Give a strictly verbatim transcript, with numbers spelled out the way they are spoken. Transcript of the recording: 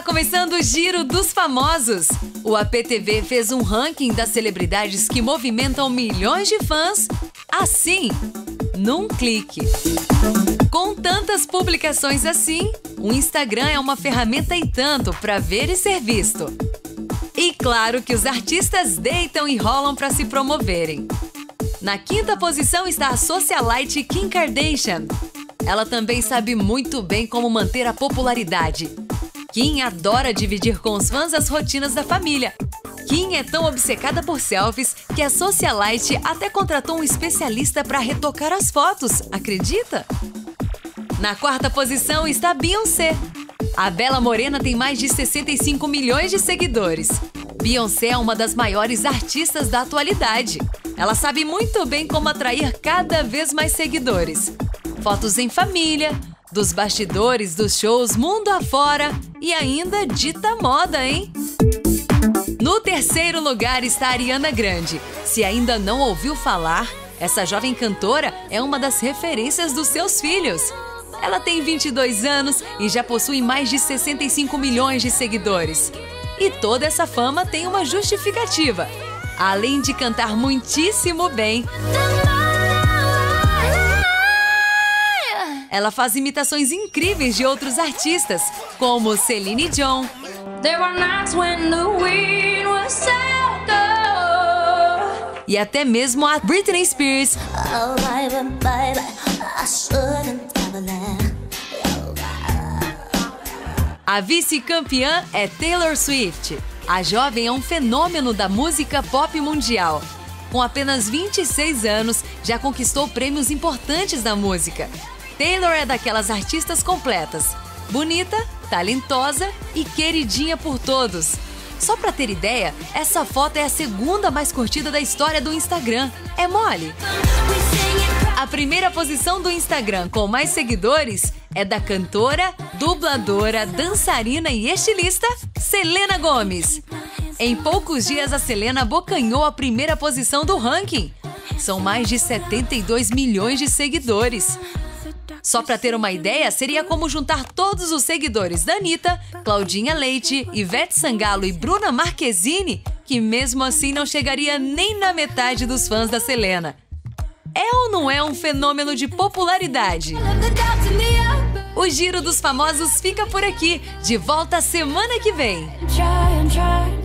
começando o Giro dos Famosos. O A P T V fez um ranking das celebridades que movimentam milhões de fãs, assim, num clique. Com tantas publicações assim, o Instagram é uma ferramenta e tanto para ver e ser visto. E claro que os artistas deitam e rolam para se promoverem. Na quinta posição está a socialite Kim Kardashian. Ela também sabe muito bem como manter a popularidade. Kim adora dividir com os fãs as rotinas da família. Kim é tão obcecada por selfies que a socialite até contratou um especialista para retocar as fotos, acredita? Na quarta posição está Beyoncé. A bela morena tem mais de sessenta e cinco milhões de seguidores. Beyoncé é uma das maiores artistas da atualidade. Ela sabe muito bem como atrair cada vez mais seguidores. Fotos em família, dos bastidores dos shows mundo afora e ainda dita moda, hein? No terceiro lugar está a Ariana Grande. Se ainda não ouviu falar, essa jovem cantora é uma das referências dos seus filhos. Ela tem vinte e dois anos e já possui mais de sessenta e cinco milhões de seguidores. E toda essa fama tem uma justificativa. Além de cantar muitíssimo bem, ela faz imitações incríveis de outros artistas, como Celine Dion, e até mesmo a Britney Spears. A vice-campeã é Taylor Swift. A jovem é um fenômeno da música pop mundial. Com apenas vinte e seis anos, já conquistou prêmios importantes da música. Taylor é daquelas artistas completas. Bonita, talentosa e queridinha por todos. Só pra ter ideia, essa foto é a segunda mais curtida da história do Instagram. É mole? A primeira posição do Instagram com mais seguidores é da cantora, dubladora, dançarina e estilista Selena Gomez. Em poucos dias, a Selena abocanhou a primeira posição do ranking. São mais de setenta e dois milhões de seguidores. Só para ter uma ideia, seria como juntar todos os seguidores da Anitta, Claudinha Leite, Ivete Sangalo e Bruna Marquezine, que mesmo assim não chegaria nem na metade dos fãs da Selena. É ou não é um fenômeno de popularidade? O Giro dos Famosos fica por aqui. De volta semana que vem.